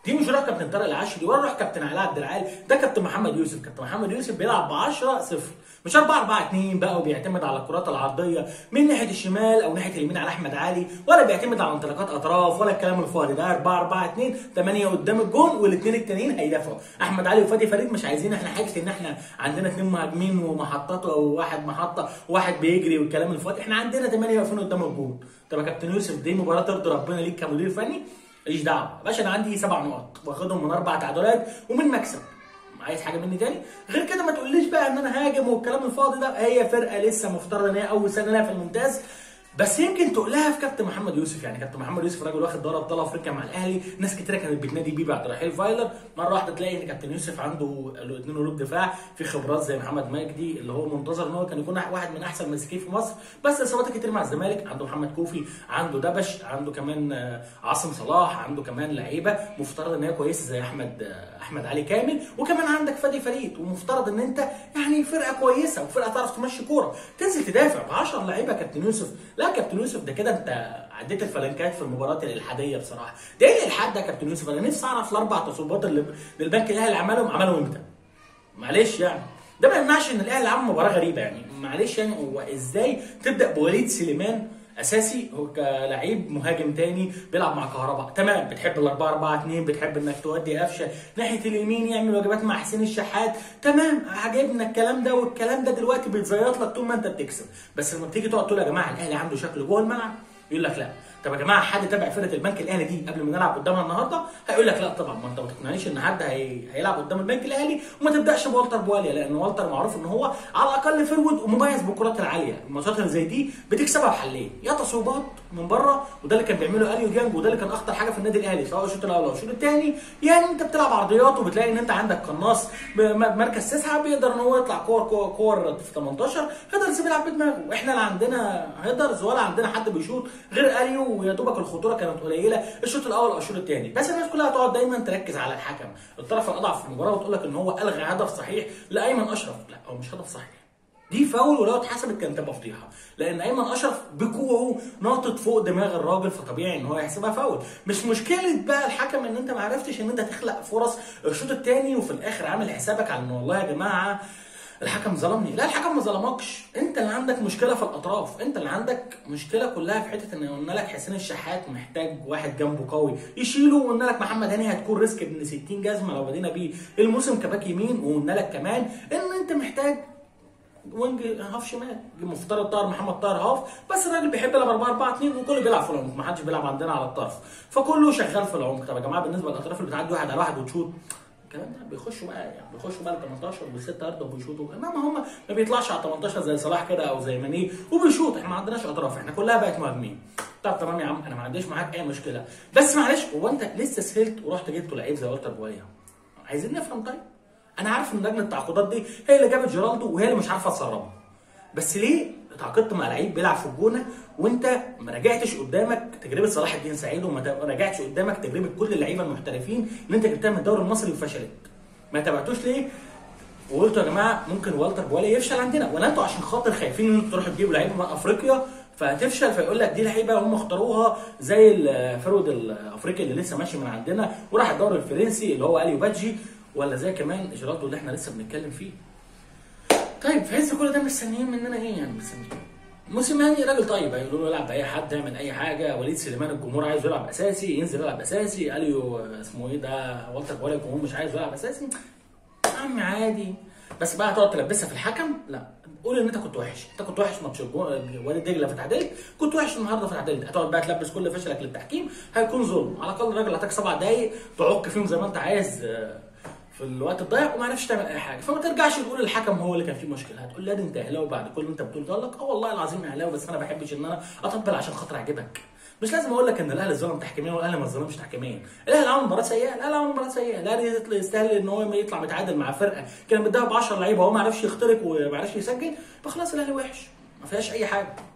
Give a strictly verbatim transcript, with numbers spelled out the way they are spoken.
دي مش روح كابتن طارق العشري ولا روح كابتن علاء عبد العال، ده كابتن محمد يوسف. كابتن محمد يوسف بيلعب ب عشرة صفر، مش أربعة أربعة اتنين بقى وبيعتمد على الكرات العرضيه من ناحيه الشمال او ناحيه اليمين على احمد علي، ولا بيعتمد على انطلاقات اطراف ولا الكلام الفاضي ده. أربعة أربعة اتنين، تمانية قدام الجون والاثنين التانيين هيدافعوا. احمد علي وفادي فريد مش عايزين احنا حاجه ان احنا عندنا اثنين مهاجمين ومحطات او واحد محطه وواحد بيجري والكلام الفاضي، احنا عندنا تمانية واقفين قدام الجون. طب يا كابتن يوسف دي مباراه ترضي ربنا ليك كمدير فني؟ ماليش دعوه يا باشا، انا عندي سبع نقط واخدهم من اربع تعادلات ومن مكسب. عايز حاجه مني تاني غير كده؟ ما تقوليش بقى ان انا هاجم والكلام الفاضي ده. هي فرقه لسه مفترض ان هي اول سنه لها في الممتاز، بس يمكن تقولها في كابتن محمد يوسف. يعني كابتن محمد يوسف راجل واخد دوري ابطال افريقيا مع الاهلي، ناس كتيره كانت بتنادي بيه بعد رحيل فايلر. مره واحده تلاقي ان كابتن يوسف عنده اثنين قلوب دفاع في خبرات زي محمد مجدي اللي هو منتظر ان هو كان يكون واحد من احسن المساكين في مصر، بس اصابات كتير مع الزمالك. عنده محمد كوفي، عنده دبش، عنده كمان عاصم صلاح، عنده كمان لعيبه مفترض ان هي كويسه زي احمد احمد علي كامل، وكمان عندك فادي فريد. ومفترض ان انت يعني فرقه كويسه وفرقه تعرف تمشي كوره، تنزل تدافع ب عشرة لعيبه. كابتن يوسف لا كابتن يوسف ده كده انت عديت الفلنكات في المباراه الالحاديه بصراحه. ده ايه الالحاد ده يا كابتن يوسف؟ انا نفسي اعرف الاربع تصويبات اللي البنك الاهلي عملهم عملهم امتى؟ معلش يعني ده ما يمنعش ان الاهلي عمل مباراه غريبه يعني. معلش يعني هو ازاي تبدا بوليد سليمان اساسي هو كلاعب مهاجم تاني بيلعب مع كهرباء؟ تمام، بتحب ال أربعة أربعة اتنين، بتحب انك تودي قفشه ناحيه اليمين يعمل واجبات مع حسين الشحات، تمام، عجبنا الكلام ده. والكلام ده دلوقتي بيتزيط لك طول ما انت بتكسب، بس لما بتيجي تقعد تقول يا جماعه الاهلي عنده شكل جوه الملعب يقول لك لا. طب يا جماعه حد تابع فرقه البنك الاهلي دي قبل ما نلعب قدامها النهارده؟ هيقول لك لا طبعا. ما انت ما تقنعنيش ان حد هي... هيلعب قدام البنك الاهلي وما تبداش بوالتر بواليا، لان والتر معروف ان هو على الاقل فرود ومميز بالكرات العاليه. الماتشات اللي زي دي بتكسبها بحلين، يا تصويبات من بره وده اللي كان بيعمله اليو ديانج وده اللي كان اخطر حاجه في النادي الاهلي سواء الشوط الاول او الشوط الثاني. يعني انت بتلعب عرضيات وبتلاقي ان انت عندك قناص بمركز تسعه بيقدر ان هو يطلع كور كور, كور في تمنتاشر. هيدرز بيلعب بدماغه، احنا لا عندنا هيدرز ولا عندنا حد بيشوط غير اليو، ويا دوبك الخطوره كانت قليله الشوط الاول او الشوط الثاني. بس الناس كلها هتقعد دايما تركز على الحكم الطرف الاضعف في المباراه وتقول لك ان هو الغى هدف صحيح لايمن اشرف. لا هو مش هدف صحيح، دي فاول، ولو اتحسبت كانت تبقى فضيحه، لان ايمن اشرف بكوعه ناطط فوق دماغ الراجل فطبيعي ان هو يحسبها فاول. مش مشكله بقى الحكم ان انت ما عرفتش ان انت تخلق فرص الشوط الثاني وفي الاخر عامل حسابك على ان والله يا جماعه الحكم ظلمني. لا الحكم ما ظلمكش، انت اللي عندك مشكله في الاطراف، انت اللي عندك مشكله كلها في حته ان قلنا لك حسين الشحات محتاج واحد جنبه قوي يشيله، وقلنا لك محمد هاني هتكون ريسك ابن ستين جزمه لو بدينا بيه الموسم كباك يمين، وقلنا لك كمان ان انت محتاج وينج هاف شمال مفترض طاهر محمد طاهر هاف، بس الراجل بيحب يلعب أربعة أربعة اتنين وكله بيلعب في العمق، ما حدش بيلعب عندنا على الطرف، فكله شغال في العمق. طب يا جماعه بالنسبه للاطراف اللي بتعدي واحد على واحد وتشوط الكلام ده بيخشوا بقى يعني بيخشوا بقى ال تمنتاشر وال ستة يارده وبيشوطوا، انما هم ما بيطلعش على تمنتاشر زي صلاح كده او زي ماني وبيشوط. احنا ما عندناش اطراف، احنا كلها بقت مهاجمين. طب تمام يا عم انا ما عنديش معاك اي مشكله، بس معلش هو انت لسه سهلت ورحت جبت لعيب زي والتر بواليا؟ عايزين نفهم. طيب انا عارف ان لجنه التعاقدات دي هي اللي جابت جيرالدو وهي اللي مش عارفه تسربها، بس ليه اتعاقدت مع لعيب بيلعب في الجونه وانت ما راجعتش قدامك تجربه صلاح الدين سعيد وما راجعتش قدامك تجربه كل اللعيبه المحترفين اللي انت جبتها من الدوري المصري وفشلت؟ ما تابعتوش ليه؟ وقلتوا يا جماعه ممكن والتر بواليا يفشل عندنا، ولا انتوا عشان خاطر خايفين ان انتوا تروحوا تجيبوا لعيبه من افريقيا فتفشل فيقول لك دي لعيبه هم اختاروها زي الفرود الافريقي اللي لسه ماشي من عندنا وراح الدوري الفرنسي اللي هو اليو بادجي، ولا زي كمان جيرالدو اللي احنا لسه بنتكلم فيه؟ طيب في عز كل ده مستنيين مننا ايه يعني؟ مستنيين موسيماني راجل طيب هيقولوا له يلعب باي حد يعمل اي حاجه، وليد سليمان الجمهور عايزه يلعب اساسي ينزل يلعب اساسي، اليو اسمه ايه ده والتر بواليا الجمهور مش عايزه يلعب اساسي، يا عم عادي. بس بقى هتقعد تلبسها في الحكم؟ لا، قول ان انت كنت وحش، انت كنت وحش ماتش وادي دجله فتعادلت، كنت وحش النهارده فتعادلت، هتقعد بقى تلبس كل فشلك للتحكيم هيكون ظلم. على الاقل الراجل هتاك سبع دقايق تعك فيهم زي ما انت عايز في الوقت الضايق وما عرفتش تعمل اي حاجه، فما ترجعش تقول الحكم هو اللي كان فيه مشكله. هتقول لي انت اهلاوي بعد كل اللي انت بتقوله ده؟ لك اه والله العظيم اهلاوي، بس انا ما بحبش ان انا اطبل عشان خاطر اعجبك. مش لازم اقول لك ان الاهلي ظلم تحكيميا والاهلي ما ظلمش تحكيميا، الاهلي عمل مباراه سيئه، الاهلي عمل مباراه سيئه، الاهلي يستاهل ان هو يطلع متعادل مع فرقه كان مديها ب عشرة لعيبه وهو ما عرفش يخترق وما عرفش يسجل، فخلاص الاهلي وحش ما فيهاش اي حاجه.